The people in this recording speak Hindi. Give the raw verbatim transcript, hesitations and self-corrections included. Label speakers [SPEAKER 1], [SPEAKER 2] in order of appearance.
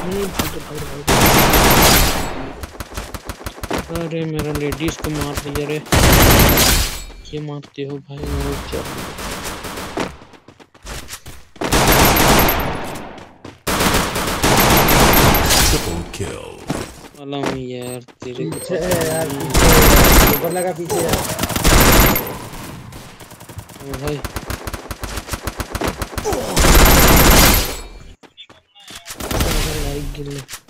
[SPEAKER 1] अरे मेरा लेडीज को मार दिया रे। ये मारते हो भाई वो क्या?
[SPEAKER 2] Triple kill.
[SPEAKER 1] वाला हूँ यार तेरे को
[SPEAKER 3] पीछे
[SPEAKER 1] पता
[SPEAKER 3] है यार,
[SPEAKER 1] नहीं।
[SPEAKER 3] पीछे ऊपर लगा पीछे यार।
[SPEAKER 1] ओ भाई लाइक गिर